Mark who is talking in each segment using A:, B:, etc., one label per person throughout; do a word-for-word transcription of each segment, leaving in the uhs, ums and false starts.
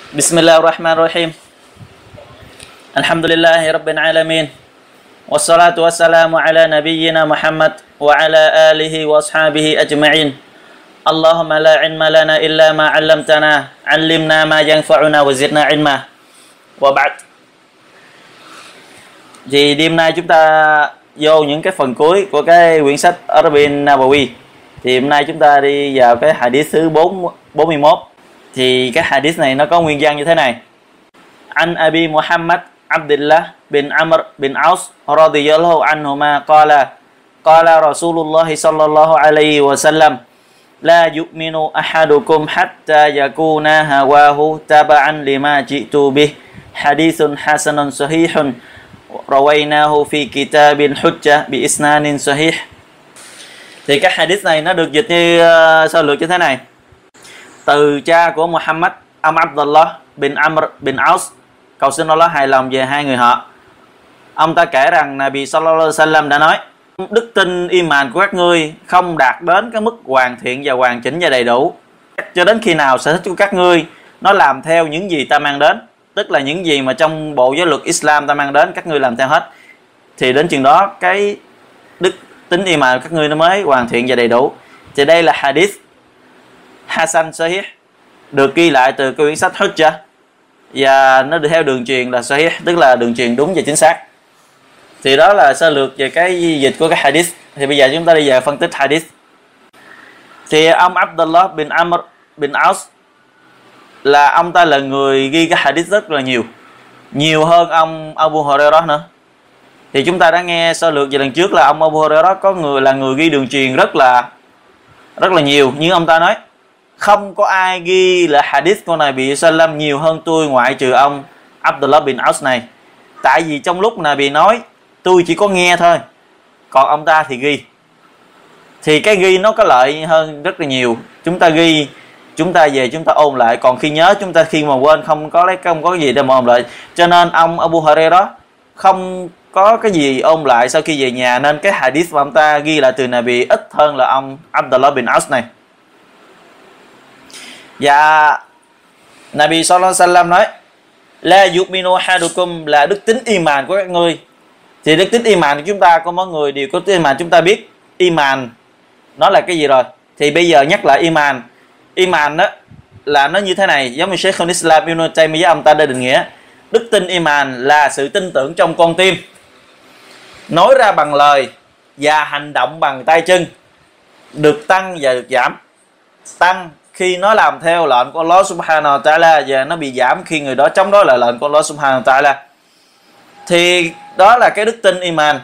A: Bismillahirrahmanirrahim. Alhamdulillahi Rabbil Alamin. Wassalatu wassalamu ala nabiyyina Muhammad wa ala alihi wa ashabihi ajma'in. Allahumma la ilma lana illa ma 'allamtana, 'allimna ma yanfa'una wa zidna ilma. Wa ba'd. Thì đêm nay chúng ta vô những cái phần cuối của cái quyển sách Arba'in Nawawi. Thì hôm nay chúng ta đi vào cái hadith thứ bốn mươi mốt. Thì cái hadith này nó có nguyên văn như thế này. An Abi Muhammad Abdullah bin Amr bin Aus radhiyallahu anhuma qala qala Rasulullah sallallahu alaihi wasallam la yu'minu ahadukum hatta yakuna hawahu taba'an lima ji'tu bih. Hadithun hasanun sahihun rawainahu fi kitabin hujjah bi isnanin sahih. Thì cái hadith này nó được dịch như uh, sơ lược như thế này. Từ cha của Muhammad, ông Abdullah bin Amr bin Aus, cầu xin Allah hài lòng về hai người họ. Ông ta kể rằng Nabi sallallahu alaihi wasallam đã nói: đức tin iman của các ngươi không đạt đến cái mức hoàn thiện và hoàn chỉnh và đầy đủ cho đến khi nào sở thích của các ngươi nó làm theo những gì ta mang đến, tức là những gì mà trong bộ giáo luật Islam ta mang đến các ngươi làm theo hết, thì đến chừng đó cái đức tính iman của các ngươi nó mới hoàn thiện và đầy đủ. Thì đây là hadith Hasan Sahih, được ghi lại từ cái quyển sách Hujjah, và nó theo đường truyền là Sahih, tức là đường truyền đúng và chính xác. Thì đó là sơ lược về cái dịch của cái hadith. Thì bây giờ chúng ta đi vào phân tích hadith. Thì ông Abdullah bin Amr bin Aus là ông ta là người ghi cái hadith rất là nhiều, nhiều hơn ông Abu Hurairah nữa. Thì chúng ta đã nghe sơ lược về lần trước là ông Abu Hurairah có người là người ghi đường truyền rất là rất là nhiều, nhưng ông ta nói không có ai ghi là hadith của Nabi sallam nhiều hơn tôi ngoại trừ ông Abdullah bin Aus này. Tại vì trong lúc Nabi nói tôi chỉ có nghe thôi, còn ông ta thì ghi. Thì cái ghi nó có lợi hơn rất là nhiều. Chúng ta ghi, chúng ta về chúng ta ôn lại, còn khi nhớ chúng ta khi mà quên không có lấy không có cái gì để mà ôn lại. Cho nên ông Abu Hurairah không có cái gì ôn lại sau khi về nhà, nên cái hadith mà ông ta ghi lại từ Nabi ít hơn là ông Abdullah bin Aus này. Và Nabi sallallahu alaihi wasallam nói la yu'minu ahadukum là đức tính iman của các ngươi. Thì đức tính iman của chúng ta có mọi người đều có iman, chúng ta biết iman nó là cái gì rồi. Thì bây giờ nhắc lại iman. Iman đó là nó như thế này, giống như Sheikh al-Islam Ibn Taymiyyah ông ta đã định nghĩa. Đức tin iman là sự tin tưởng trong con tim, nói ra bằng lời và hành động bằng tay chân, được tăng và được giảm. Tăng khi nó làm theo lệnh của Allah subhanahu wa ta'ala, và nó bị giảm khi người đó chống đối lại lệnh của Allah subhanahu wa ta'ala. Thì đó là cái đức tin iman.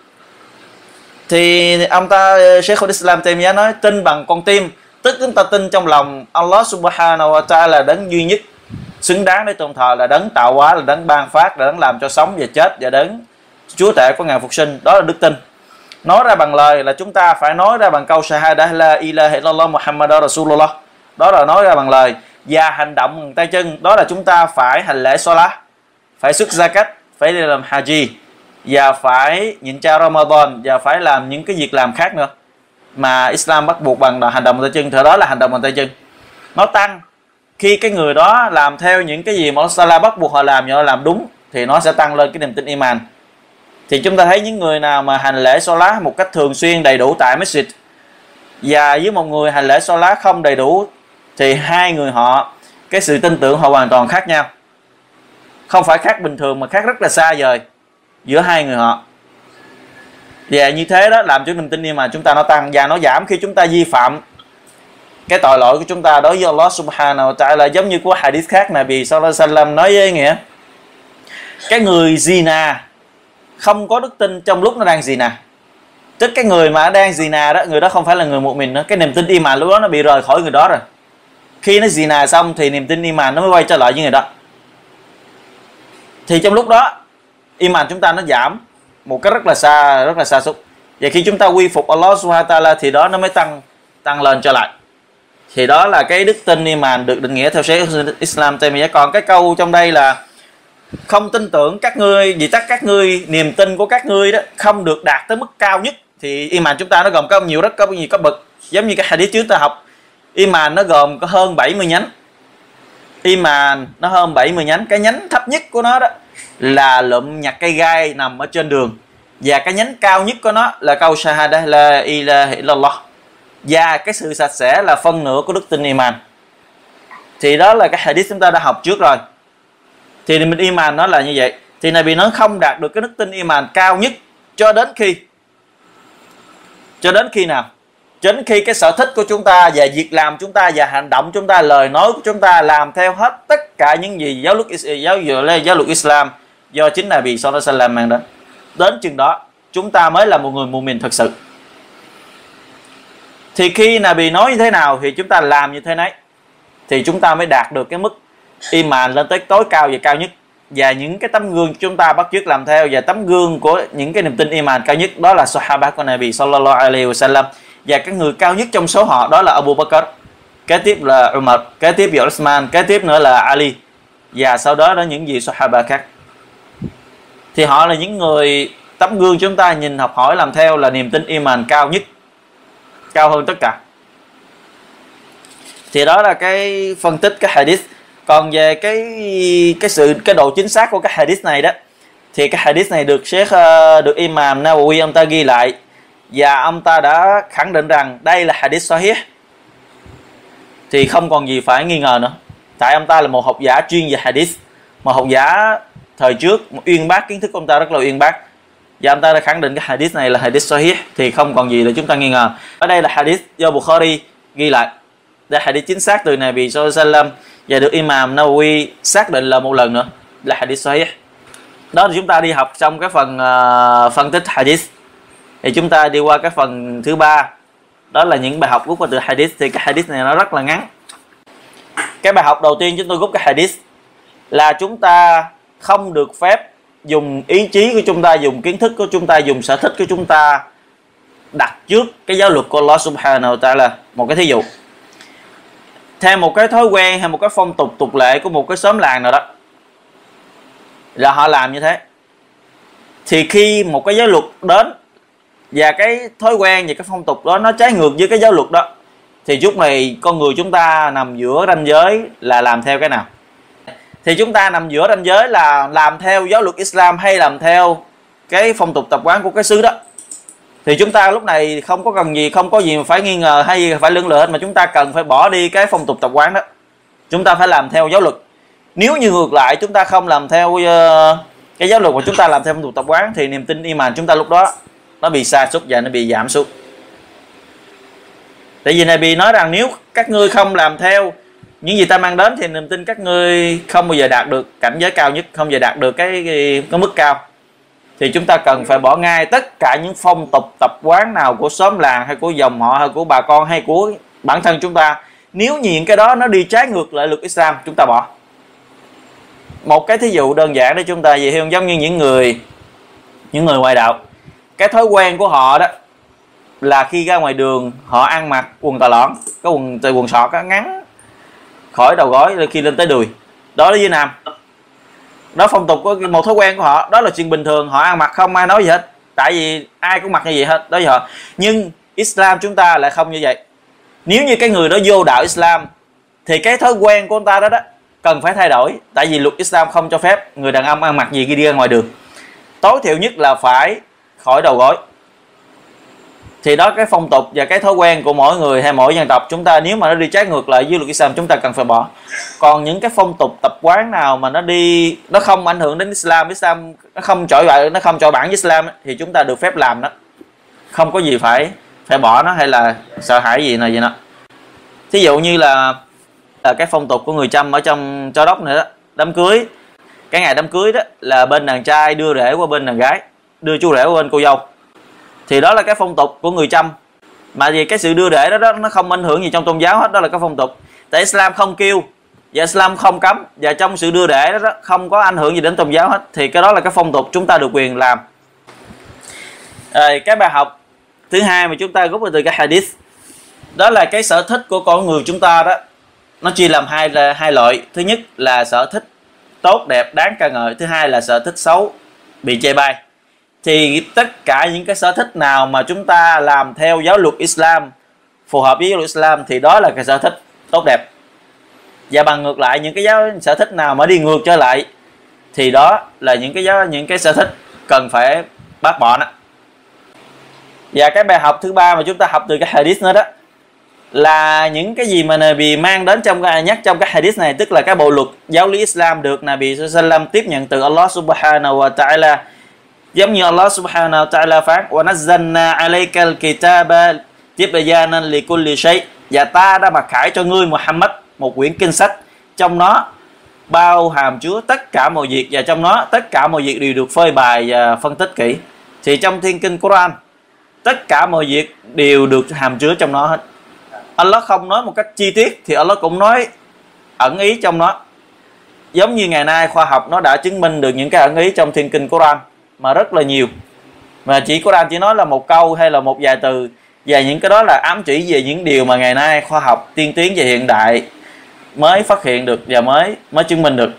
A: Thì ông ta Sheikh al-Islam Taymiyyah nói tin bằng con tim, tức chúng ta tin trong lòng Allah subhanahu wa ta'ala là đấng duy nhất xứng đáng để tôn thờ, là đấng tạo hóa, là đấng ban phát, là đấng làm cho sống và chết, và đấng chúa tể của ngàn phục sinh. Đó là đức tin. Nói ra bằng lời là chúng ta phải nói ra bằng câu shahada la ilaha illallah muhammadur rasulullah, đó là nói ra bằng lời. Và hành động bằng tay chân, đó là chúng ta phải hành lễ salat, phải xuất zakat, phải đi làm haji, và phải nhịn chay Ramadan, và phải làm những cái việc làm khác nữa mà Islam bắt buộc bằng hành động bằng tay chân. Thì đó là hành động bằng tay chân. Nó tăng khi cái người đó làm theo những cái gì mà Allah bắt buộc họ làm, và họ làm đúng, thì nó sẽ tăng lên cái niềm tin iman. Thì chúng ta thấy những người nào mà hành lễ salat một cách thường xuyên đầy đủ tại masjid, và với một người hành lễ salat không đầy đủ, thì hai người họ cái sự tin tưởng họ hoàn toàn khác nhau. Không phải khác bình thường mà khác rất là xa vời giữa hai người họ. Và như thế đó làm cho niềm tin iman chúng ta nó tăng, và nó giảm khi chúng ta vi phạm cái tội lỗi của chúng ta đối với Allah subhanahu wa ta'ala. Giống như của hadith khác Nabi sallallahu alaihi wasallam nói với nghĩa cái người zina không có đức tin trong lúc nó đang zina, tức cái người mà đang zina đó, người đó không phải là người mu'min nữa. Cái niềm tin iman lúc đó nó bị rời khỏi người đó rồi. Khi nó zina xong thì niềm tin iman nó mới quay trở lại với người đó. Thì trong lúc đó iman chúng ta nó giảm một cách rất là xa, rất là xa xúc. Và khi chúng ta quy phục Allah subhanahu wa ta'ala thì đó nó mới tăng tăng lên trở lại. Thì đó là cái đức tin iman được định nghĩa theo Sheikh Islam Taymiyyah. Còn cái câu trong đây là không tin tưởng các ngươi, vì tất các ngươi, niềm tin của các ngươi đó không được đạt tới mức cao nhất. Thì iman chúng ta nó gồm có nhiều, rất có nhiều cấp bậc. Giống như cái hadith trước ta học, iman nó gồm có hơn bảy mươi nhánh. Iman nó hơn bảy mươi nhánh. Cái nhánh thấp nhất của nó đó là lụm nhặt cây gai nằm ở trên đường, và cái nhánh cao nhất của nó là câu shahada la ilaha illallah, và cái sự sạch sẽ là phân nửa của đức tin Iman. Thì đó là cái hadith chúng ta đã học trước rồi. Thì mình Iman nó là như vậy. Thì Nabi nói không đạt được cái đức tin Iman cao nhất cho đến khi cho đến khi nào? Cho đến khi cái sở thích của chúng ta và việc làm chúng ta và hành động chúng ta, lời nói của chúng ta làm theo hết tất cả những gì giáo luật giáo giáo luật Islam do chính Nabi sallallahu alaihi wasallam mang đến. Đến chừng đó chúng ta mới là một người mu'min thật sự. Thì khi Nabi nói như thế nào thì chúng ta làm như thế nấy, thì chúng ta mới đạt được cái mức Iman lên tới tối cao và cao nhất. Và những cái tấm gương chúng ta bắt chước làm theo, và tấm gương của những cái niềm tin Iman cao nhất đó là Sahaba của Nabi sallallahu alaihi wasallam. Và cái người cao nhất trong số họ đó là Abu Bakr, kế tiếp là Umar, kế tiếp là Uthman, kế tiếp nữa là Ali, và sau đó là những gì Sahaba khác. Thì họ là những người tấm gương chúng ta nhìn học hỏi làm theo, là niềm tin Iman cao nhất, cao hơn tất cả. Thì đó là cái phân tích cái hadith. Còn về cái cái sự cái độ chính xác của cái hadith này đó, thì cái hadith này được Sheikh được Imam Nawawi ông ta ghi lại, và ông ta đã khẳng định rằng đây là hadith sahih, thì không còn gì phải nghi ngờ nữa. Tại ông ta là một học giả chuyên về hadith, một học giả thời trước, một uyên bác, kiến thức của ông ta rất là uyên bác, và ông ta đã khẳng định cái hadith này là hadith sahih, thì không còn gì để chúng ta nghi ngờ. Ở đây là hadith do Bukhari ghi lại, đây hadith chính xác từ Nabi sallallahu alaihi wasallam, và được Imam Nawawi xác định là một lần nữa là hadith sahih. Đó thì chúng ta đi học xong cái phần uh, phân tích hadith, thì chúng ta đi qua cái phần thứ ba, đó là những bài học rút ra từ hadith. Thì cái hadith này nó rất là ngắn. Cái bài học đầu tiên chúng tôi rút cái hadith là chúng ta không được phép dùng ý chí của chúng ta, dùng kiến thức của chúng ta, dùng sở thích của chúng ta đặt trước cái giáo luật của Allah subhanahu wa ta'ala. Một cái thí dụ, theo một cái thói quen hay một cái phong tục tục lệ của một cái xóm làng nào đó, là họ làm như thế, thì khi một cái giáo luật đến và cái thói quen và cái phong tục đó nó trái ngược với cái giáo luật đó, thì lúc này con người chúng ta nằm giữa ranh giới là làm theo cái nào? Thì chúng ta nằm giữa ranh giới là làm theo giáo luật Islam hay làm theo cái phong tục tập quán của cái xứ đó. Thì chúng ta lúc này không có cần gì, không có gì mà phải nghi ngờ hay phải lưỡng lự hết, mà chúng ta cần phải bỏ đi cái phong tục tập quán đó. Chúng ta phải làm theo giáo luật. Nếu như ngược lại chúng ta không làm theo uh, cái giáo luật mà chúng ta làm theo phong tục tập quán, thì niềm tin Iman chúng ta lúc đó nó bị sa sút và nó bị giảm sút. Tại vì Nabi nói rằng nếu các ngươi không làm theo những gì ta mang đến, thì niềm tin các ngươi không bao giờ đạt được cảnh giới cao nhất, không bao giờ đạt được cái, cái, cái mức cao. Thì chúng ta cần phải bỏ ngay tất cả những phong tục tập quán nào của xóm làng hay của dòng họ hay của bà con hay của bản thân chúng ta. Nếu như những cái đó nó đi trái ngược lại luật Islam, chúng ta bỏ. Một cái thí dụ đơn giản để chúng ta về hiểu, giống như những người những người ngoại đạo, cái thói quen của họ đó là khi ra ngoài đường họ ăn mặc quần tà lõn, cái quần quần sọt ngắn khỏi đầu gối khi lên tới đùi. Đó là Việt Nam. Đó phong tục của một thói quen của họ, đó là chuyện bình thường, họ ăn mặc không ai nói gì hết, tại vì ai cũng mặc như vậy hết, đó là họ. Nhưng Islam chúng ta lại không như vậy. Nếu như cái người đó vô đạo Islam thì cái thói quen của ông ta đó đó cần phải thay đổi, tại vì luật Islam không cho phép người đàn ông ăn mặc gì khi đi ra ngoài đường. Tối thiểu nhất là phải khỏi đầu gối. Thì đó, cái phong tục và cái thói quen của mỗi người hay mỗi dân tộc chúng ta, nếu mà nó đi trái ngược lại với luật Islam, chúng ta cần phải bỏ. Còn những cái phong tục tập quán nào mà nó đi nó không ảnh hưởng đến Islam, Islam nó không chọi bạn, nó không chọi bản với Islam, thì chúng ta được phép làm đó, không có gì phải phải bỏ nó hay là sợ hãi gì nào vậy đó. Thí dụ như là, là cái phong tục của người Chăm ở trong Châu Đốc này đó, đám cưới, cái ngày đám cưới đó là bên đàn trai đưa rể qua bên đàn gái, đưa chú rể qua bên cô dâu. Thì đó là cái phong tục của người Chăm, mà vì cái sự đưa rể đó, đó nó không ảnh hưởng gì trong tôn giáo hết, đó là cái phong tục. Tại Islam không kêu và Islam không cấm, và trong sự đưa rể đó, đó không có ảnh hưởng gì đến tôn giáo hết, thì cái đó là cái phong tục chúng ta được quyền làm. Rồi, cái bài học thứ hai mà chúng ta rút ra từ cái hadith, đó là cái sở thích của con người chúng ta đó, nó chia làm hai là hai loại. Thứ nhất là sở thích tốt đẹp đáng ca ngợi, thứ hai là sở thích xấu bị chê bai. Thì tất cả những cái sở thích nào mà chúng ta làm theo giáo luật Islam, phù hợp với giáo luật Islam, thì đó là cái sở thích tốt đẹp. Và bằng ngược lại, những cái giáo sở thích nào mà đi ngược trở lại thì đó là những cái giáo những cái sở thích cần phải bác bỏ đó. Và cái bài học thứ ba mà chúng ta học từ cái hadith nữa đó là những cái gì mà Nabi mang đến trong cái nhắc trong cái hadith này, tức là cái bộ luật giáo lý Islam được Nabi sallallahu alaihi wasallam tiếp nhận từ Allah subhanahu wa ta'ala. Giống như Allah subhanahu wa ta'ala phán: "Wa nazzalna alaykal kitaba tibyanan likulli shay", và ta đã mặc khải cho ngươi Muhammad một quyển kinh sách, trong nó bao hàm chứa tất cả mọi việc, và trong nó tất cả mọi việc đều được phơi bày và phân tích kỹ. Thì trong thiên kinh Quran, tất cả mọi việc đều được hàm chứa trong nó hết. Allah không nói một cách chi tiết thì Allah cũng nói ẩn ý trong nó. Giống như ngày nay khoa học nó đã chứng minh được những cái ẩn ý trong thiên kinh Quran mà rất là nhiều, mà chỉ Quran chỉ nói là một câu hay là một vài từ, và những cái đó là ám chỉ về những điều mà ngày nay khoa học tiên tiến và hiện đại mới phát hiện được và mới mới chứng minh được.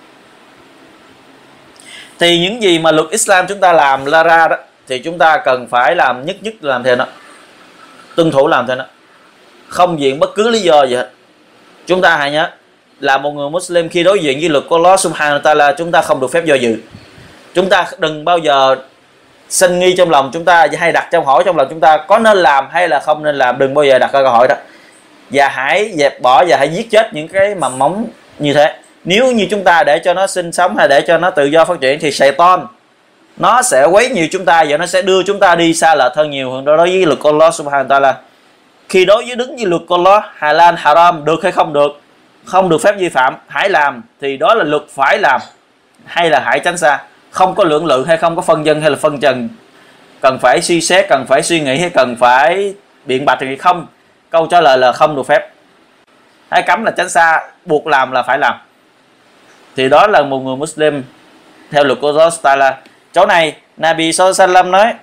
A: Thì những gì mà luật Islam chúng ta làm la ra đó thì chúng ta cần phải làm nhất nhất làm theo nó, tuân thủ làm theo nó, không viện bất cứ lý do gì hết. Chúng ta hãy nhớ là một người Muslim khi đối diện với luật của Allah subhanahu wa ta'ala, chúng ta không được phép do dự. Chúng ta đừng bao giờ sinh nghi trong lòng chúng ta hay đặt câu hỏi trong lòng chúng ta có nên làm hay là không nên làm. Đừng bao giờ đặt câu hỏi đó, và hãy dẹp bỏ và hãy giết chết những cái mầm móng như thế. Nếu như chúng ta để cho nó sinh sống hay để cho nó tự do phát triển thì Satan nó sẽ quấy nhiều chúng ta và nó sẽ đưa chúng ta đi xa lệch hơn nhiều hơn đó đối với luật của Allah subhanahu wa ta'ala. Khi đối với đứng với luật của Allah, halal haram được hay không được, không được phép vi phạm, hãy làm thì đó là luật phải làm, hay là hãy tránh xa. Không có lưỡng lự hay không có phân dân hay là phân trần, cần phải suy xét, cần phải suy nghĩ hay cần phải biện bạch thì không. Câu trả lời là không được phép. Hay cấm là tránh xa, buộc làm là phải làm. Thì đó là một người Muslim theo luật của Allah Ta'ala. Chỗ này Nabi sallallahu alaihi wasallam nói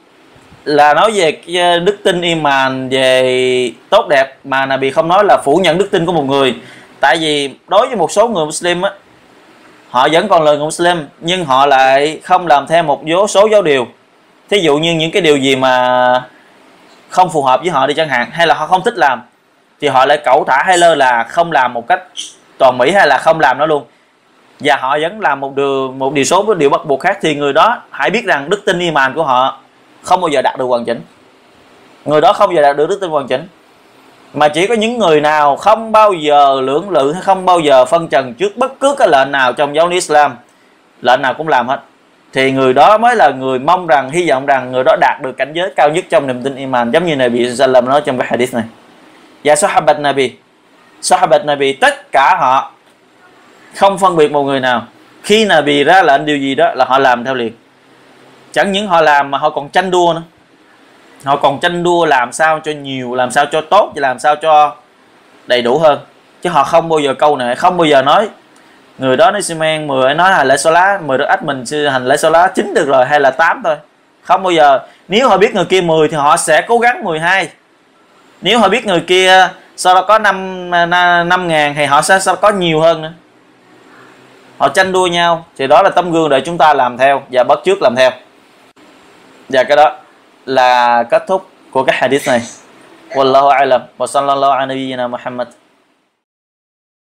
A: là nói về đức tin iman, về tốt đẹp, mà Nabi không nói là phủ nhận đức tin của một người. Tại vì đối với một số người Muslim á, họ vẫn còn là người Muslim nhưng họ lại không làm theo một số số giáo điều. Thí dụ như những cái điều gì mà không phù hợp với họ đi chẳng hạn, hay là họ không thích làm thì họ lại cẩu thả hay lơ là không làm một cách toàn mỹ, hay là không làm nó luôn, và họ vẫn làm một điều một điều số với điều bắt buộc khác. Thì người đó hãy biết rằng đức tin iman của họ không bao giờ đạt được hoàn chỉnh. Người đó không bao giờ đạt được đức tin hoàn chỉnh. Mà chỉ có những người nào không bao giờ lưỡng lự hay không bao giờ phân trần trước bất cứ cái lệnh nào trong giáo lý Islam, lệnh nào cũng làm hết, thì người đó mới là người mong rằng, hy vọng rằng người đó đạt được cảnh giới cao nhất trong niềm tin iman, giống như Nabi sallallahu alaihi wasallam nói trong cái hadith này. Và Sahabat Nabi, Sahabat Nabi tất cả họ không phân biệt một người nào, khi Nabi ra lệnh điều gì đó là họ làm theo liền. Chẳng những họ làm mà họ còn tranh đua nữa. Họ còn tranh đua làm sao cho nhiều, làm sao cho tốt và làm sao cho đầy đủ hơn. Chứ họ không bao giờ câu này, không bao giờ nói người đó nói xi men mười, nói hành lễ số lá mười được ách, mình hành lễ số lá chín được rồi, hay là tám thôi. Không bao giờ. Nếu họ biết người kia mười thì họ sẽ cố gắng mười hai. Nếu họ biết người kia sau đó có năm ngàn thì họ sẽ sau có nhiều hơn nữa. Họ tranh đua nhau, thì đó là tấm gương để chúng ta làm theo và bắt chước làm theo. Và cái đó là kết thúc của cái hadith này. Wallahu a'lam wa sallallahu ala nabiyyina Muhammad.